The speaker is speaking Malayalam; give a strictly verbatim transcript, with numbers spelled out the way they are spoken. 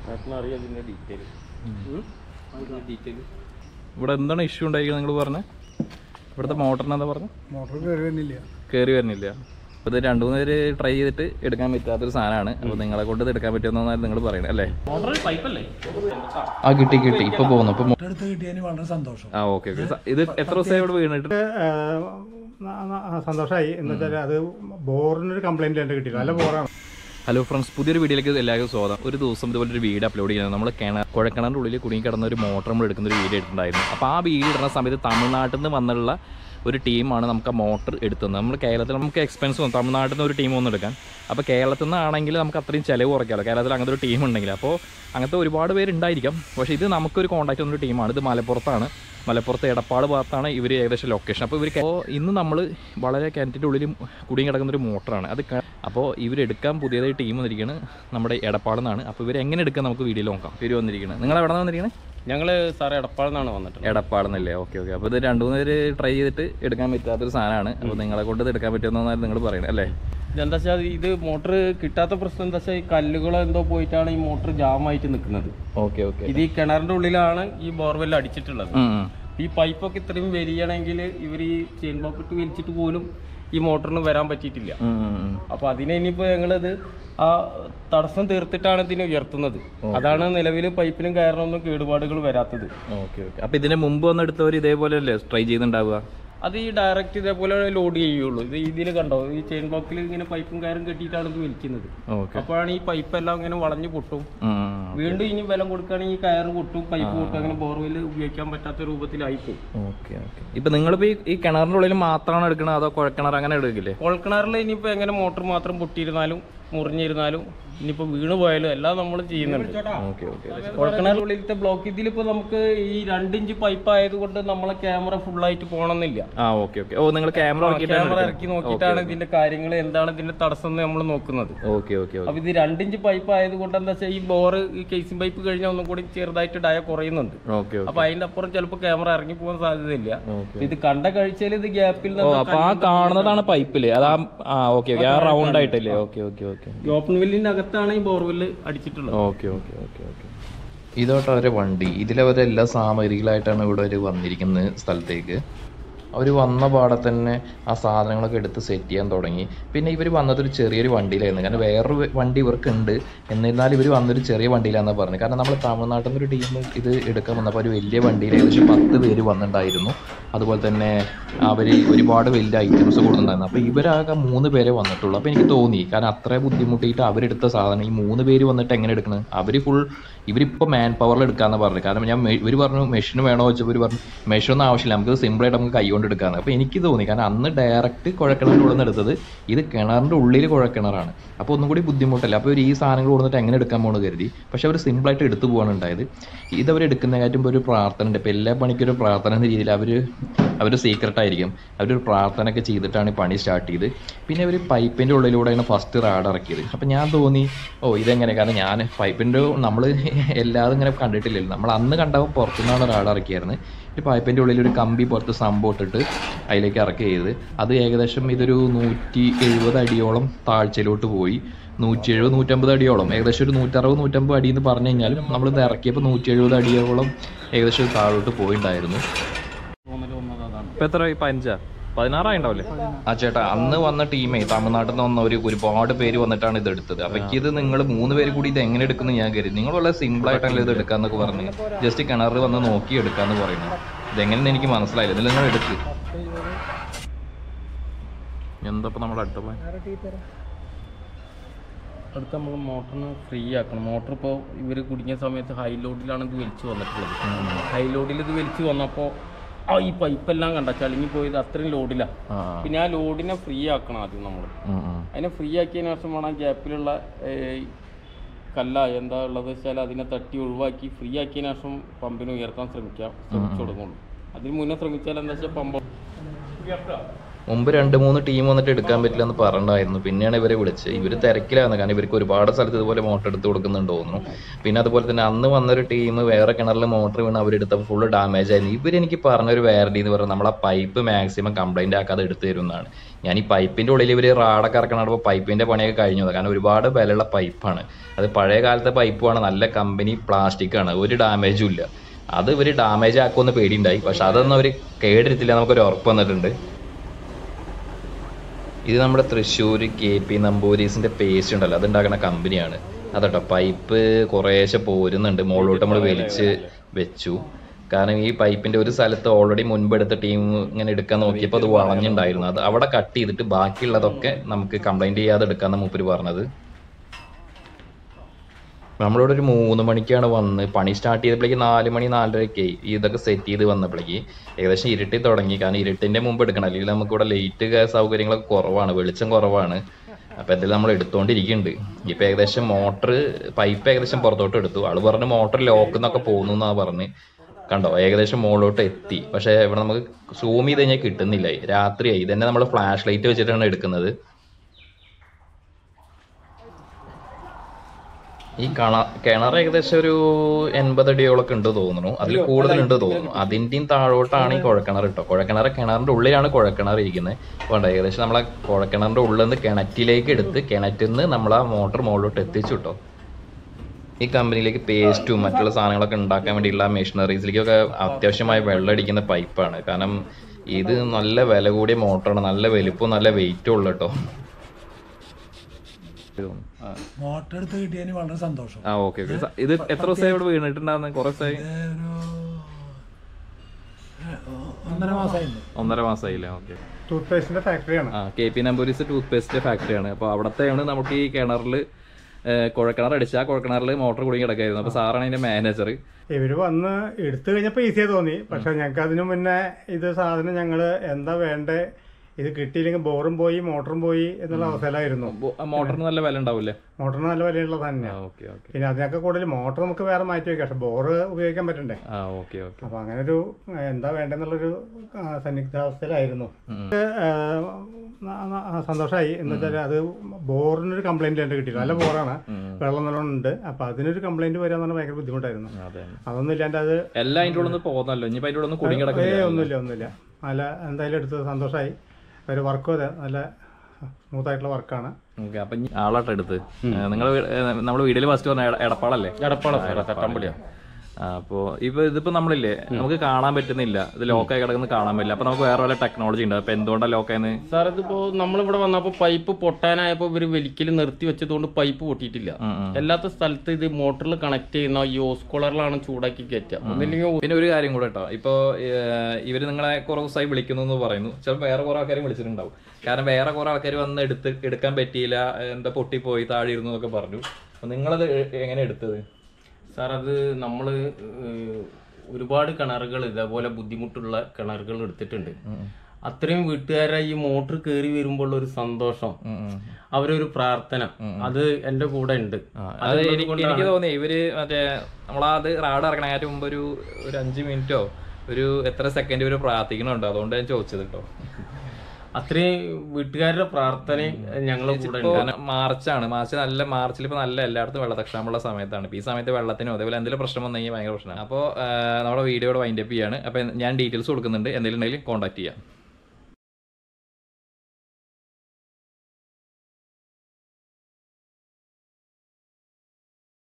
ഇവിടെ എന്താണ് ഇഷ്യൂ ഉണ്ടായിരിക്കുന്നത് നിങ്ങൾ പറഞ്ഞത്? ഇവിടുത്തെ മോട്ടറിന് എന്താ പറഞ്ഞത്? മോട്ടർ കയറി വരുന്നില്ല കയറി വരുന്നില്ല. അപ്പോൾ ഇത് രണ്ടു മൂന്ന് പേര് ട്രൈ ചെയ്തിട്ട് എടുക്കാൻ പറ്റാത്തൊരു സാധനമാണ്. അപ്പോൾ നിങ്ങളെ കൊണ്ട് ഇത് എടുക്കാൻ പറ്റുമെന്നാണ് നിങ്ങൾ പറയണത് അല്ലേ? ആ കിട്ടി കിട്ടി ഇപ്പോൾ പോകുന്നു. അപ്പോൾ എടുത്ത് കിട്ടിയതിന് വളരെ സന്തോഷം. ആ ഓക്കെ ഓക്കെ. ഇത് എത്ര ദിവസമായി ഇവിടെ വീണിട്ട്? സന്തോഷമായി. എന്ന് വെച്ചാൽ അത് ബോറിനൊരു കംപ്ലൈൻറ്റ് എൻ്റെ കിട്ടിയില്ല. നല്ല ബോറാണ്. ഹലോ ഫ്രണ്ട്സ്, പുതിയൊരു വീഡിയോയിലേക്ക് എല്ലാവർക്കും സ്വാഗതം. ഒരു ദിവസം ഇതുപോലെ ഒരു വീഡിയോ അപ്ലോഡ് ചെയ്യുന്നത് നമ്മൾ കിണർ കുഴക്കിണറിൻ്റെ ഉള്ളിൽ കുടുങ്ങി കിടന്ന ഒരു മോട്ടർ നമ്മൾ എടുക്കുന്ന ഒരു വീഡിയോ ഇട്ടിട്ടുണ്ടായിരുന്നു. അപ്പോൾ ആ വീഡിയോ ഇടുന്ന സമയത്ത് തമിഴ്നാട്ടിൽ നിന്ന് വന്നുള്ള ഒരു ടീമാണ് നമുക്ക് ആ മോട്ടർ എടുത്തത്. നമ്മൾ കേരളത്തിൽ നമുക്ക് എക്സ്പെൻസ് വന്നു തമിഴ്നാട്ടിൽ നിന്ന് ഒരു ടീം ഒന്നും എടുക്കാൻ. അപ്പോൾ കേരളത്തിൽ നിന്നാണെങ്കിൽ നമുക്ക് അത്രയും ചിലവ് കുറയ്ക്കാമല്ലോ, കേരളത്തിൽ അങ്ങനത്തെ ഒരു ടീം ഉണ്ടെങ്കിൽ. അപ്പോൾ അങ്ങനത്തെ ഒരുപാട് പേരുണ്ടായിരിക്കാം. പക്ഷേ ഇത് നമുക്കൊരു കോൺടാക്റ്റ് വന്നൊരു ടീമാണ്. ഇത് മലപ്പുറത്താണ്, മലപ്പുറത്ത് എടപ്പാട് ഭാഗത്താണ് ഇവർ ഏകദേശം ലൊക്കേഷൻ. അപ്പോൾ ഇവർ അപ്പോൾ ഇന്ന് നമ്മൾ വളരെ കിണറ്റിൻ്റെ ഉള്ളിൽ കുടുങ്ങി കിടക്കുന്നൊരു മോട്ടറാണ് അത്. അപ്പോൾ ഇവരെടുക്കാൻ പുതിയതായി ടീം വന്നിരിക്കുകയാണ് നമ്മുടെ എടപ്പാട് നിന്നാണ്. അപ്പോൾ ഇവർ എങ്ങനെ എടുക്കാൻ നമുക്ക് വീഡിയോയിൽ നോക്കാം. ഇവർ വന്നിരിക്കുന്നത് നിങ്ങൾ എവിടെ നിന്ന് വന്നിരിക്കുന്നത്? ഞങ്ങൾ സാറേ എടപ്പാട് നിന്നാണ് വന്നിട്ട്. എടപ്പാടെന്നല്ലേ? Okay okay. അപ്പോൾ ഇത് രണ്ടു മൂന്ന് പേര് ട്രൈ ചെയ്തിട്ട് എടുക്കാൻ പറ്റാത്തൊരു സാധനമാണ്. അപ്പോൾ നിങ്ങളെ കൊണ്ട് ഇത് എടുക്കാൻ പറ്റുമെന്നാണ് നിങ്ങൾ പറയുന്നത് അല്ലേ? ഇതെന്താ വെച്ചാൽ ഇത് മോട്ടർ കിട്ടാത്ത പ്രശ്നം എന്താ വെച്ചാൽ ഈ കല്ലുകളോ എന്തോ പോയിട്ടാണ് ഈ മോട്ടർ ജാമായിട്ട് നിൽക്കുന്നത്. Okay okay. ഇത് ഈ കിണറിൻ്റെ ഉള്ളിലാണ് ഈ ബോർവെൽ അടിച്ചിട്ടുള്ളത്. ഈ പൈപ്പൊക്കെ ഇത്രയും വലിയണമെങ്കിൽ ഇവർ ഈ ചെയിൻ പോക്കറ്റ് വലിച്ചിട്ട് പോലും ഈ മോട്ടറിന് വരാൻ പറ്റിയിട്ടില്ല. അപ്പൊ അതിനെ ഇനിയിപ്പോ ഞങ്ങളിത് ആ തടസ്സം തീർത്തിട്ടാണ് ഇതിനെ ഉയർത്തുന്നത്. അതാണ് നിലവിൽ പൈപ്പിലും കയറണമൊന്നും കേടുപാടുകൾ വരാത്തത്. Okay okay. അപ്പൊ ഇതിന് മുമ്പ് വന്നെടുത്തവർ ഇതേപോലെ അല്ലേ ട്രൈ ചെയ്തിട്ടുണ്ടാവുക? അത് ഈ ഡയറക്റ്റ് ഇതേപോലെ ലോഡ് ചെയ്യുള്ളൂ. ഇത് ഇതിൽ കണ്ടോ, ഈ ചെയിൻ ബോക്സിൽ ഇങ്ങനെ പൈപ്പും കയറും കെട്ടിയിട്ടാണ് ഇത് വലിക്കുന്നത്. അപ്പോഴാണ് ഈ പൈപ്പ് എല്ലാം ഇങ്ങനെ വളഞ്ഞു പൊട്ടും. വീണ്ടും ഇനി ബലം കൊടുക്കുകയാണെങ്കിൽ ഈ കയറ് പൊട്ടും, പൈപ്പ് പൊട്ടും. അങ്ങനെ ബോർവെൽ ഉപയോഗിക്കാൻ പറ്റാത്ത രൂപത്തിലായിപ്പോയി. Okay okay. ഇപ്പൊ നിങ്ങളിപ്പോ ഈ കിണറിന്റെ ഉള്ളിൽ മാത്രമാണ് എടുക്കണത് അതോ കുഴക്കിണർ അങ്ങനെ എടുക്കില്ലേ? കുഴക്കിണറിൽ ഇനിയിപ്പോ എങ്ങനെ മോട്ടർ മാത്രം പൊട്ടിയിരുന്നാലും മുറിഞ്ഞിരുന്നാലും ഇനിയിപ്പോ വീണ് പോയാലും എല്ലാം നമ്മൾ ചെയ്യുന്നുണ്ട്. കുഴക്കിണറിനുള്ളിലത്തെ ബ്ലോക്ക് ഇതിലിപ്പോ നമുക്ക് ഈ രണ്ടിഞ്ച് പൈപ്പ് ആയതുകൊണ്ട് നമ്മളെ ക്യാമറ ഫുൾ ആയിട്ട് പോകണമെന്നില്ല. ഓ നിങ്ങൾ ക്യാമറ ക്യാമറ ഇറക്കി നോക്കിയിട്ടാണ് ഇതിന്റെ കാര്യങ്ങൾ എന്താണ് ഇതിന്റെ തടസ്സം നമ്മൾ നോക്കുന്നത്. അപ്പൊ ഇത് രണ്ടിഞ്ച് പൈപ്പ് ആയതുകൊണ്ട് എന്താ വെച്ചാൽ ഈ ബോറ് ഈ കേസിംഗ് പൈപ്പ് കഴിഞ്ഞാൽ ഒന്നും കൂടി ചെറുതായിട്ട് ഡയ കുറയുന്നുണ്ട്. അപ്പൊ അതിന്റെ അപ്പുറം ചിലപ്പോൾ ക്യാമറ ഇറങ്ങി പോകാൻ സാധ്യതയില്ല. ഇത് കണ്ട കാഴ്ചയിൽ ഇത് ഗ്യാപ്പിൽ കാണുന്നതാണ് പൈപ്പില് അതാ. റൗണ്ട് ആയിട്ടല്ലേ? Okay okay okay. ഓപ്പൺ വെല്ലിന്റെ അകത്താണ് ഈ ബോർവെല് അടിച്ചിട്ടുള്ളത്. Okay okay okay okay. ഇതോട്ട് അവരെ വണ്ടി ഇതിലവരെല്ലാ സാമഗ്രികളായിട്ടാണ് ഇവിടെ ഒരു വന്നിരിക്കുന്ന സ്ഥലത്തേക്ക്. അവർ വന്ന പാടെ തന്നെ ആ സാധനങ്ങളൊക്കെ എടുത്ത് സെറ്റ് ചെയ്യാൻ തുടങ്ങി. പിന്നെ ഇവർ വന്നതൊരു ചെറിയൊരു വണ്ടിയിലായിരുന്നു. കാരണം വേറൊരു വണ്ടി ഇവർക്കുണ്ട്, എന്നിരുന്നാലും ഇവർ വന്നൊരു ചെറിയ വണ്ടിയിലാണെന്നാണ് പറഞ്ഞത്. കാരണം നമ്മൾ തമിഴ്നാട്ടിൽ നിന്നൊരു ടീം ഇത് എടുക്കാൻ വന്നപ്പോൾ ഒരു വലിയ വണ്ടിയിൽ ഏകദേശം പത്ത് പേര് വന്നിട്ടുണ്ടായിരുന്നു. അതുപോലെ തന്നെ അവർ ഒരുപാട് വലിയ ഐറ്റംസ് കൊടുത്തിട്ടുണ്ടായിരുന്നു. അപ്പോൾ ഇവരാകെ മൂന്ന് പേരെ വന്നിട്ടുള്ളൂ. അപ്പോൾ എനിക്ക് തോന്നി, കാരണം അത്ര ബുദ്ധിമുട്ടിയിട്ട് അവരെടുത്ത സാധനം ഈ മൂന്ന് പേര് വന്നിട്ട് എങ്ങനെ എടുക്കണം? അവർ ഫുൾ ഇവരിപ്പോൾ മാൻ പവറിൽ എടുക്കാമെന്ന് പറഞ്ഞു. കാരണം ഞാൻ ഇവർ പറഞ്ഞു മെഷീൻ വേണോ വെച്ചപ്പോൾ ഇവർ പറഞ്ഞു മെഷീനൊന്നും ആവശ്യമില്ല, നമുക്ക് സിമ്പിളായിട്ട് നമുക്ക് കൈ കൊണ്ട് എടുക്കാമെന്ന്. അപ്പോൾ എനിക്ക് തോന്നി, കാരണം അന്ന് ഡയറക്റ്റ് കുഴക്കിണറിൻ്റെ ഉള്ളിൽ നിന്ന് എടുത്തത്, ഇത് കിണറിൻ്റെ ഉള്ളിൽ കുഴക്കിണറാണ്. അപ്പോൾ ഒന്നും കൂടി ബുദ്ധിമുട്ടല്ല. അപ്പോൾ ഒരു ഈ സാധനങ്ങൾ കൊടുത്തിട്ട് എങ്ങനെ എടുക്കാൻ പോകണമെന്ന് കരുതി. പക്ഷെ അവർ സിമ്പിളായിട്ട് എടുത്തു പോകാണ് ഉണ്ടായത്. ഇതവർ എടുക്കുന്നതിനായിട്ടും ഒരു പ്രാർത്ഥന ഉണ്ട്. ഇപ്പോൾ എല്ലാ പണിക്കൊരു പ്രാർത്ഥന എന്ന രീതിയിൽ അവർ അവർ സീക്രട്ടായിരിക്കും. അവരൊരു പ്രാർത്ഥനയൊക്കെ ചെയ്തിട്ടാണ് ഈ പണി സ്റ്റാർട്ട് ചെയ്ത്. പിന്നെ അവർ പൈപ്പിൻ്റെ ഉള്ളിലൂടെയാണ് ഫസ്റ്റ് റാഡ് ഇറക്കിയത്. അപ്പം ഞാൻ തോന്നി, ഓ ഇതെങ്ങനെ, കാരണം ഞാൻ പൈപ്പിൻ്റെ നമ്മൾ എല്ലാതും ഇങ്ങനെ കണ്ടിട്ടില്ലല്ലോ. നമ്മൾ അന്ന് കണ്ടപ്പോൾ പുറത്തുനിന്നാണ് റാഡ് ഇറക്കിയായിരുന്നു. ഈ പൈപ്പിൻ്റെ ഉള്ളിൽ ഒരു കമ്പി പുറത്ത് സംഭവം ഇട്ടിട്ട് അതിലേക്ക് ഇറക്കി ചെയ്ത് അത് ഏകദേശം ഇതൊരു നൂറ്റി എഴുപത് അടിയോളം താഴ്ചയിലോട്ട് പോയി. നൂറ്റി എഴുപത് നൂറ്റമ്പത് അടിയോളം, ഏകദേശം ഒരു നൂറ്ററുപത് നൂറ്റമ്പത് അടി എന്ന് പറഞ്ഞു കഴിഞ്ഞാലും നമ്മളിത് ഇറക്കിയപ്പോൾ നൂറ്റി എഴുപത് അടിയോളം ഏകദേശം താഴോട്ട് പോയിണ്ടായിരുന്നു. ഇപ്പം എത്ര പതിനഞ്ചാ പതിനാറായി ഉണ്ടാവില്ലേ? ആ ചേട്ടാ, അന്ന് വന്ന ടീമേ തമിഴ്നാട്ടിൽ നിന്ന് വന്ന ഒരു ഒരുപാട് പേര് വന്നിട്ടാണ് ഇത് എടുത്തത്. അപ്പൊ ഇത് നിങ്ങൾ മൂന്ന് പേര് കൂടി ഇത് എങ്ങനെ എടുക്കുന്നു ഞാൻ കരുതി. നിങ്ങൾ വളരെ സിമ്പിൾ ആയിട്ടല്ലേ ഇത് എടുക്കാന്നൊക്കെ പറഞ്ഞു. ജസ്റ്റ് കിണറിൽ വന്ന് നോക്കി എടുക്കാന്ന് പറയുന്നത്. ഇതെങ്ങനെയെന്ന് എനിക്ക് മനസ്സിലായില്ല. ഇതിൽ നിങ്ങൾ എടുക്ക്. എന്താ നമ്മുടെ അടുത്ത അടുത്ത് നമ്മൾ മോട്ടറിന് ഫ്രീ ആക്കണം. മോട്ടർ ഇപ്പോൾ ഇവർ കുടുങ്ങിയ സമയത്ത് ഹൈ ലോഡിലാണ് ഇത് വലിച്ചു വന്നിട്ടുള്ളത്. ഹൈ ലോഡിൽ ഇത് വലിച്ചു വന്നപ്പോൾ ആ ഈ പൈപ്പെല്ലാം കണ്ട ചളിങ്ങി പോയത് അത്രയും ലോഡിലാണ്. പിന്നെ ആ ലോഡിനെ ഫ്രീ ആക്കണം ആദ്യം നമ്മൾ. അതിനെ ഫ്രീ ആക്കിയതിന് ശേഷം വേണം ഗ്യാപ്പിലുള്ള കല്ല എന്താ ഉള്ളത് വെച്ചാൽ അതിനെ തട്ടി ഒഴിവാക്കി ഫ്രീ ആക്കിയതിന് ശേഷം പമ്പിന് ഉയർത്താൻ ശ്രമിക്കാം ശ്രമിച്ചു തുടങ്ങുള്ളൂ. അതിന് മുന്നേ ശ്രമിച്ചാൽ എന്താ വെച്ചാൽ പമ്പ് മുമ്പ് രണ്ട് മൂന്ന് ടീം വന്നിട്ട് എടുക്കാൻ പറ്റില്ല എന്ന് പറഞ്ഞിട്ടുണ്ടായിരുന്നു. പിന്നെയാണ് ഇവരെ വിളിച്ചത്. ഇവർ തിരക്കിലായിരുന്നു, കാരണം ഇവർക്ക് ഒരുപാട് സ്ഥലത്ത് ഇതുപോലെ മോട്ടർ എടുത്ത് കൊടുക്കുന്നുണ്ട് തോന്നുന്നു. പിന്നെ അതുപോലെ തന്നെ അന്ന് വന്നൊരു ടീം വേറെ കിണറിൽ മോട്ടർ വീണ് അവരെടുത്തപ്പോൾ ഫുള്ള് ഡാമേജ് ആയിരുന്നു. ഇവരെനിക്ക് പറഞ്ഞൊരു വാറണ്ടി എന്ന് പറഞ്ഞാൽ നമ്മളെ പൈപ്പ് മാക്സിമം കംപ്ലൈന്റ് ആക്കാതെ എടുത്തു തരുന്നതാണ്. ഞാൻ ഈ പൈപ്പിന്റെ ഉള്ളിൽ ഇവർ റാഡൊക്കെ ഇറക്കണപ്പോൾ പൈപ്പിന്റെ പണിയൊക്കെ കഴിഞ്ഞു, കാരണം ഒരുപാട് വിലയുള്ള പൈപ്പാണ്. അത് പഴയ കാലത്തെ പൈപ്പാണ്, നല്ല കമ്പനി പ്ലാസ്റ്റിക് ആണ്, ഒരു ഡാമേജും ഇല്ല. അത് ഇവർ ഡാമേജ് ആക്കുമെന്ന് പേടിയുണ്ടായി, പക്ഷെ അതൊന്നും അവർ കേടെടുത്തില്ല, നമുക്കൊരു ഉറപ്പ് വന്നിട്ടുണ്ട്. ഇത് നമ്മുടെ തൃശ്ശൂർ കെ പി നമ്പൂരീസിന്റെ പേസ്റ്റ് ഉണ്ടല്ലോ, അതുണ്ടാക്കുന്ന കമ്പനിയാണ് അതട്ടോ. പൈപ്പ് കുറേശ്ശെ പോരുന്നുണ്ട്, മുകളിലോട്ട് നമ്മൾ വലിച്ച് വെച്ചു. കാരണം ഈ പൈപ്പിന്റെ ഒരു സ്ഥലത്ത് ഓൾറെഡി മുൻപെടുത്ത ടീം ഇങ്ങനെ എടുക്കാൻ നോക്കിയപ്പോൾ അത് വളഞ്ഞിട്ടുണ്ടായിരുന്നു. അത് അവിടെ കട്ട് ചെയ്തിട്ട് ബാക്കിയുള്ളതൊക്കെ നമുക്ക് കംപ്ലൈന്റ് ചെയ്യാതെ എടുക്കാന്ന് മൂപ്പര് പറഞ്ഞത്. നമ്മളിവിടെ ഒരു മൂന്ന് മണിക്കാണ് വന്ന് പണി സ്റ്റാർട്ട് ചെയ്തപ്പോഴേക്ക് നാല് മണി നാലരയ്ക്ക് ഇതൊക്കെ സെറ്റ് ചെയ്ത് വന്നപ്പോഴേക്ക് ഏകദേശം ഇരുട്ടി തുടങ്ങി. കാരണം ഇരുട്ടിന്റെ മുമ്പ് എടുക്കണം, അല്ലെങ്കിൽ നമുക്കിവിടെ ലൈറ്റ് സൗകര്യങ്ങളൊക്കെ കുറവാണ്, വെളിച്ചം കുറവാണ്. അപ്പം എന്തായാലും നമ്മൾ എടുത്തുകൊണ്ടിരിക്കുന്നുണ്ട്. ഇപ്പം ഏകദേശം മോട്ടർ പൈപ്പ് ഏകദേശം പുറത്തോട്ട് എടുത്തു. ആള് പറഞ്ഞ് മോട്ടർ ലോക്ക് എന്നൊക്കെ പോകുന്നു എന്നാ പറഞ്ഞ്. കണ്ടോ, ഏകദേശം മുകളിലോട്ട് എത്തി. പക്ഷേ ഇവിടെ നമുക്ക് സൂം ചെയ്ത് കഴിഞ്ഞാൽ കിട്ടുന്നില്ല, രാത്രിയായി. ഇതന്നെ നമ്മൾ ഫ്ലാഷ് ലൈറ്റ് വെച്ചിട്ടാണ് എടുക്കുന്നത്. ഈ കണ കിണർ ഏകദേശം ഒരു എൺപത് അടിയോളൊക്കെ ഉണ്ട് തോന്നുന്നു, അതിൽ കൂടുതലുണ്ട് തോന്നുന്നു. അതിൻ്റെയും താഴോട്ടാണ് ഈ കുഴക്കിണർ കേട്ടോ. കുഴക്കിണർ കിണറിൻ്റെ ഉള്ളിലാണ് കുഴക്കിണർ ഇരിക്കുന്നത്. അപ്പോൾ ഏകദേശം നമ്മളെ കുഴക്കിണറിൻ്റെ ഉള്ളിൽ നിന്ന് കിണറ്റിലേക്ക് എടുത്ത് കിണറ്റിൽ നിന്ന് നമ്മൾ ആ മോട്ടർ മുകളിലോട്ട് എത്തിച്ചു കേട്ടോ. ഈ കമ്പനിയിലേക്ക് പേസ്റ്റും മറ്റുള്ള സാധനങ്ങളൊക്കെ ഉണ്ടാക്കാൻ വേണ്ടിയുള്ള മെഷീനറീസിലേക്കൊക്കെ അത്യാവശ്യമായി വെള്ളം അടിക്കുന്ന പൈപ്പാണ്. കാരണം ഇത് നല്ല വില കൂടിയ മോട്ടറാണ്, നല്ല വലുപ്പവും നല്ല വെയിറ്റും ഉള്ള കേട്ടോ. മോട്ടർ എടുത്ത് കിട്ടിയതിന് വളരെ സന്തോഷം. ആ ഓക്കെ ഓക്കെ. ഇത് എത്ര ദിവസമായി ഇവിടെ വീണിട്ടുണ്ടാകുന്നത്? കുറേ ദിവസമായി? ഒന്നര മാസമായില്ലേ? ഒന്നര മാസമായില്ലേ? ഓക്കെ. ടൂത്ത് പേസ്റ്റിന്റെ ഫാക്ടറിയാണ്. ആ, K P Namboodiris toothpaste ഫാക്ടറിയാണ്. അപ്പോൾ അവിടത്തെയാണ് നമുക്ക് ഈ കിണറിൽ കുഴക്കിണർ അടിച്ചാൽ കുഴക്കിണറിൽ മോട്ടർ കുടുങ്ങി കിടക്കായിരുന്നു. അപ്പോൾ സാറാണ് അതിന്റെ മാനേജർ. ഇവര് വന്ന് എടുത്തു കഴിഞ്ഞപ്പോൾ ഈസിയായി തോന്നി. പക്ഷെ ഞങ്ങൾക്ക് അതിനു മുന്നേ ഇത് സാധനം ഞങ്ങൾ എന്താ വേണ്ടേ, ഇത് കിട്ടിയില്ലെങ്കിൽ ബോറും പോയി മോട്ടറും പോയി എന്നുള്ള അവസ്ഥയിലായിരുന്നു. മോട്ടറിന് നല്ല വില ഉണ്ടാവില്ലേ? മോട്ടറിന് നല്ല വിലയുള്ളത് തന്നെയാണ്. Okay okay. പിന്നെ അതിനൊക്കെ കൂടുതൽ മോട്ടർ നമുക്ക് വേറെ മാറ്റി വെക്കാം, പക്ഷെ ബോറ് ഉപയോഗിക്കാൻ പറ്റണ്ടേ. ആ ഓക്കെ ഓക്കെ. അപ്പൊ അങ്ങനെ ഒരു എന്താ വേണ്ടെന്നുള്ളൊരു സന്നിഗ്ധാവസ്ഥയിലായിരുന്നു. സന്തോഷമായി എന്ന് വെച്ചാൽ അത് ബോറിനൊരു കംപ്ലൈന്റ് എന്റെ കിട്ടിയില്ല. നല്ല ബോറാണ്, വെള്ളം നല്ലോണം ഉണ്ട്. അപ്പൊ അതിനൊരു കംപ്ലൈന്റ് വരാന്ന് പറഞ്ഞാൽ ഭയങ്കര ബുദ്ധിമുട്ടായിരുന്നു. അതൊന്നും ഇല്ലാണ്ട് അത് എല്ലാം അതിൻ്റെ ഉള്ളിൽ നിന്ന് പോകുന്നല്ലോ. ഇനി അതിൻ്റെ ഉള്ളിൽ കുടുങ്ങി കിടക്കില്ല? ഒന്നുമില്ല ഒന്നുമില്ല. നല്ല എന്തായാലും എടുത്തത് സന്തോഷമായി. ഒരു വർക്കും അതെ നല്ല സ്മൂത്തായിട്ടുള്ള വർക്കാണ്. ഓക്കെ. അപ്പൊ ആളാട്ടെ എടുത്ത് നിങ്ങൾ നമ്മുടെ വീട്ടിൽ ഫസ്റ്റ് പറഞ്ഞ എടപ്പാളല്ലേ? എടപ്പാള തട്ടമ്പടിയാ. അപ്പോൾ ഇപ്പൊ ഇതിപ്പോ നമ്മളില്ലേ, നമുക്ക് കാണാൻ പറ്റുന്നില്ല, ഇത് ലോക്കായി കിടക്കുന്നത് കാണാൻ പറ്റില്ല. അപ്പൊ നമുക്ക് വേറെ വല്ല ടെക്നോളജി ഉണ്ട്. അപ്പൊ എന്തുകൊണ്ടാണ് ലോക്കായെന്ന്? സാർ ഇതിപ്പോ നമ്മളിവിടെ വന്നപ്പോ പൈപ്പ് പൊട്ടാനായപ്പോ ഇവര് വലിക്കൽ നിർത്തി വെച്ചതുകൊണ്ട് പൈപ്പ് പൊട്ടിയിട്ടില്ല. അല്ലാത്ത സ്ഥലത്ത് ഇത് മോട്ടറിൽ കണക്ട് ചെയ്യുന്ന ഈ ഓസ് കോളറിലാണ് ചൂടാക്കി കയറ്റുക. ഒന്നില്ലെങ്കിൽ പിന്നെ ഒരു കാര്യം കൂടെ കേട്ടോ, ഇപ്പൊ ഇവര് നിങ്ങളെ കുറെ ദിവസമായി വിളിക്കുന്നു എന്ന് പറയുന്നു. ചിലപ്പോൾ വേറെ കുറെ ആൾക്കാരും വിളിച്ചിട്ടുണ്ടാവും. കാരണം വേറെ കുറെ ആൾക്കാർ വന്ന് എടുത്ത് എടുക്കാൻ പറ്റിയില്ല, എന്താ പൊട്ടിപ്പോയി, താഴെ ഇരുന്നു എന്നൊക്കെ പറഞ്ഞു. അപ്പൊ നിങ്ങളത് എങ്ങനെ എടുത്തത്? സാർ അത് നമ്മൾ ഒരുപാട് കിണറുകൾ ഇതേപോലെ ബുദ്ധിമുട്ടുള്ള കിണറുകൾ എടുത്തിട്ടുണ്ട്. അത്രയും വീട്ടുകാരെ ഈ മോട്ടർ കയറി വരുമ്പോൾ ഒരു സന്തോഷം, അവരൊരു പ്രാർത്ഥന, അത് എന്റെ കൂടെ ഉണ്ട്. അത് എനിക്ക് തോന്നി ഇവര് മറ്റേ നമ്മളത് റാഡ് ഇറക്കണതിന് മുമ്പ് ഒരു ഒരു അഞ്ച് മിനിറ്റോ ഒരു എത്ര സെക്കൻഡ് ഇവര് പ്രാർത്ഥിക്കണുണ്ട്. അതുകൊണ്ട് ഞാൻ ചോദിച്ചത് കേട്ടോ. അത്രയും വീട്ടുകാരുടെ പ്രാർത്ഥനയും ഞങ്ങളെ കൂടെ ഉണ്ട്. മാർച്ചാണ്, മാർച്ച് നല്ല മാർച്ചിൽ ഇപ്പൊ നല്ല എല്ലായിടത്തും വെള്ളക്ഷാമുള്ള സമയത്താണ്. ഇപ്പൊ ഈ സമയത്ത് വെള്ളത്തിനോ അതേപോലെ എന്തെങ്കിലും പ്രശ്നം വന്നു കഴിഞ്ഞാൽ ഭയങ്കര പ്രശ്നമാണ്. അപ്പോൾ നമ്മുടെ വീഡിയോയുടെ വൈൻഡപ്പ് ചെയ്യാണ്. അപ്പൊ ഞാൻ ഡീറ്റെയിൽസ് കൊടുക്കുന്നുണ്ട്, എന്തെങ്കിലും ഉണ്ടെങ്കിൽ കോൺടാക്ട് ചെയ്യാം.